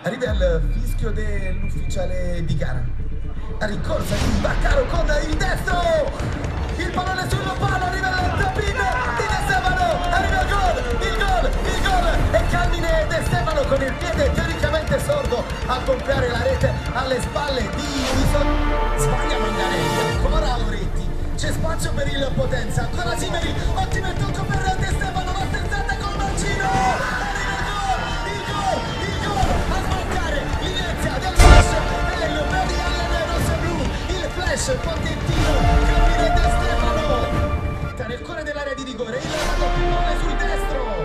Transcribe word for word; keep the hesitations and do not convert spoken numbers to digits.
Arriva il fischio dell'ufficiale di gara. La rincorsa di Baccaro con il destro. Il pallone sul palo, arriva il tapin di De Stefano. Arriva il gol, il gol, il gol. E Cammine De Stefano con il piede teoricamente sordo a gonfiare la rete alle spalle di Wilson. Sbaglia Manganelli, ancora Loretti. C'è spazio per il Potenza, ancora Simeri. Ottimo il tocco per De Stefano, la sterzata col Marcino. Potentino, Cammine De Stefano nel cuore dell'area di rigore, il pallone sul destro.